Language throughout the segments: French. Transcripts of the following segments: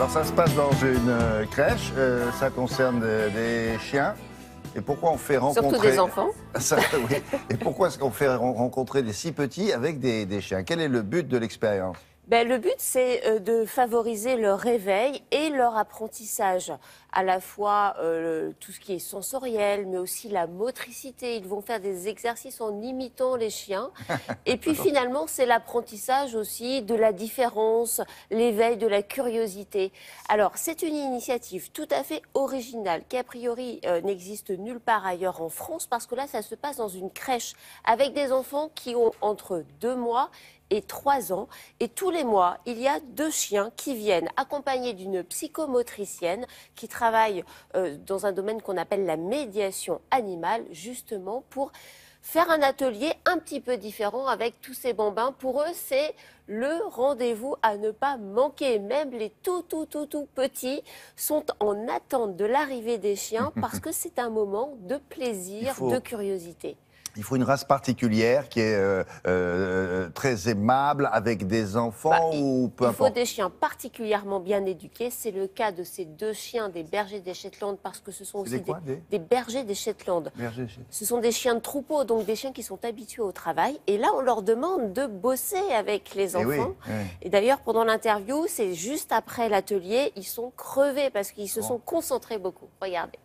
Alors ça se passe dans une crèche, ça concerne des chiens. Et pourquoi on fait rencontrer... Surtout des enfants. Ça, oui. Et pourquoi est-ce qu'on fait rencontrer des si petits avec des chiens? Quel est le but de l'expérience? Le but, c'est de favoriser leur réveil et leur apprentissage. À la fois tout ce qui est sensoriel, mais aussi la motricité. Ils vont faire des exercices en imitant les chiens. Et puis finalement, c'est l'apprentissage aussi de la différence, l'éveil de la curiosité. Alors, c'est une initiative tout à fait originale qui, a priori, n'existe nulle part ailleurs en France, parce que là, ça se passe dans une crèche avec des enfants qui ont entre 2 mois et 3 ans. Et tous les mois, il y a 2 chiens qui viennent accompagnés d'une psychomotricienne qui travaille dans un domaine qu'on appelle la médiation animale, justement pour faire un atelier un petit peu différent avec tous ces bambins. Pour eux, c'est le rendez-vous à ne pas manquer. Même les tout petits sont en attente de l'arrivée des chiens parce que c'est un moment de plaisir, de curiosité. Il faut une race particulière qui est très aimable avec des enfants ou peu importe. Il faut des chiens particulièrement bien éduqués. C'est le cas de ces 2 chiens des bergers des Shetland, parce que ce sont aussi des bergers des Shetland. Ce sont des chiens de troupeau, donc des chiens qui sont habitués au travail. Et là, on leur demande de bosser avec les enfants. Et d'ailleurs, pendant l'interview, c'est juste après l'atelier, ils sont crevés parce qu'ils se sont concentrés beaucoup. Regardez.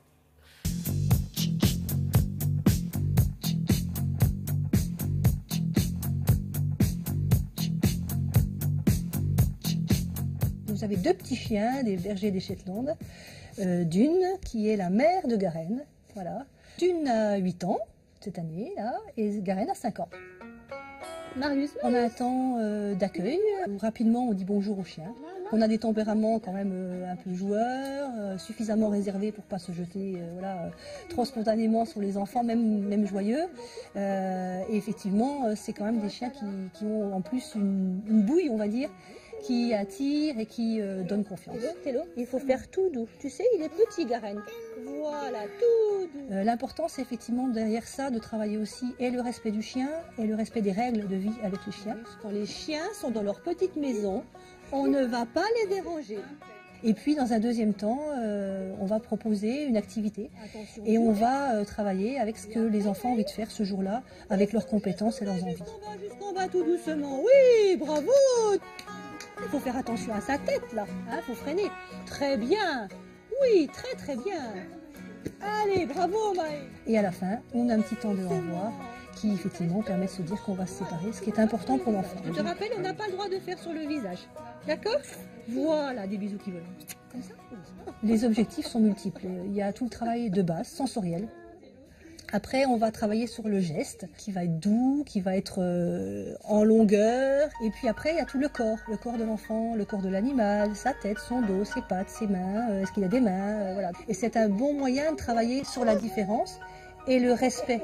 Vous avez 2 petits chiens, des bergers des Shetland. D'une qui est la mère de Garen, voilà. D'une a 8 ans cette année, là, et Garen a 5 ans. Marius, on a un temps d'accueil, où rapidement on dit bonjour aux chiens. On a des tempéraments quand même un peu joueurs, suffisamment réservés pour ne pas se jeter trop spontanément sur les enfants, même joyeux. Et effectivement, c'est quand même des chiens qui ont en plus une bouille, on va dire, qui attire et qui donne confiance. Télo, il faut faire tout doux. Tu sais, il est petit, Garen. Voilà, tout doux. L'important, c'est effectivement derrière ça de travailler aussi et le respect du chien et le respect des règles de vie avec les chiens. Quand les chiens sont dans leur petite maison, on ne va pas les déranger. Et puis, dans un deuxième temps, on va proposer une activité et on va travailler avec ce que les enfants ont envie de faire ce jour-là, avec leurs compétences et leurs envies. On va jusqu'en bas tout doucement. Oui, bravo! Il faut faire attention à sa tête, là. Il faut freiner. Très bien. Oui, très bien. Allez, bravo, Maë. Et à la fin, on a un petit temps de au revoir qui, effectivement, permet de se dire qu'on va se séparer, ce qui est important pour l'enfant. Je te rappelle, on n'a pas le droit de faire sur le visage. D'accord? Voilà, des bisous qui volent. Comme ça. Les objectifs sont multiples. Il y a tout le travail de base, sensoriel. Après, on va travailler sur le geste, qui va être doux, qui va être en longueur. Et puis après, il y a tout le corps de l'enfant, le corps de l'animal, sa tête, son dos, ses pattes, ses mains, est-ce qu'il a des mains, voilà. Et c'est un bon moyen de travailler sur la différence et le respect.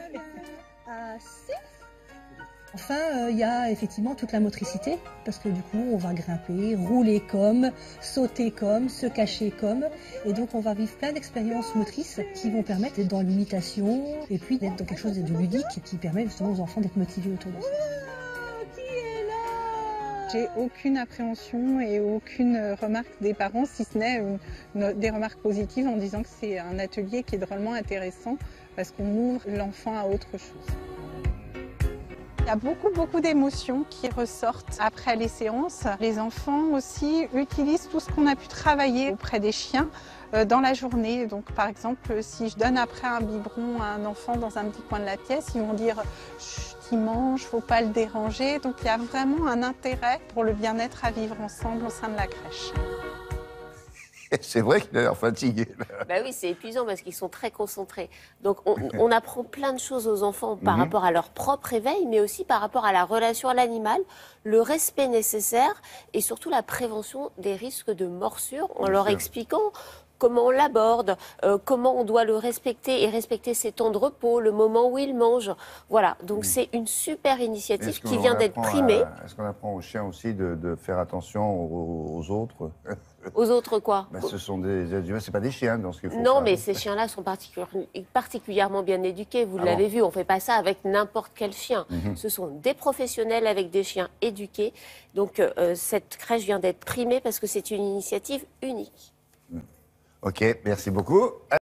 Enfin, il y a effectivement toute la motricité, parce que du coup, on va grimper, rouler comme, sauter comme, se cacher comme. Et donc, on va vivre plein d'expériences motrices qui vont permettre d'être dans l'imitation et puis d'être dans quelque chose de ludique qui permet justement aux enfants d'être motivés autour de ça. J'ai aucune appréhension et aucune remarque des parents, si ce n'est des remarques positives en disant que c'est un atelier qui est drôlement intéressant parce qu'on ouvre l'enfant à autre chose. Il y a beaucoup d'émotions qui ressortent après les séances. Les enfants aussi utilisent tout ce qu'on a pu travailler auprès des chiens dans la journée. Donc par exemple, si je donne après un biberon à un enfant dans un petit coin de la pièce, ils vont dire « Chut, il mange, faut pas le déranger ». Donc il y a vraiment un intérêt pour le bien-être à vivre ensemble au sein de la crèche. C'est vrai qu'il a l'air fatigué. Oui, c'est épuisant parce qu'ils sont très concentrés. Donc, on apprend plein de choses aux enfants par rapport à leur propre éveil, mais aussi par rapport à la relation à l'animal, le respect nécessaire et surtout la prévention des risques de morsure en leur expliquant comment on l'aborde, comment on doit le respecter et respecter ses temps de repos, le moment où il mange. Voilà, donc c'est une super initiative qui vient d'être primée. Est-ce qu'on apprend aux chiens aussi de faire attention aux autres? Aux autres quoi? Bah, ce sont des êtres humains, c'est pas des chiens dans ce qu'il faut Non, faire. mais ces chiens-là sont particulièrement bien éduqués. Vous Ah l'avez bon vu, on ne fait pas ça avec n'importe quel chien. Ce sont des professionnels avec des chiens éduqués. Donc, cette crèche vient d'être primée parce que c'est une initiative unique. Ok, merci beaucoup.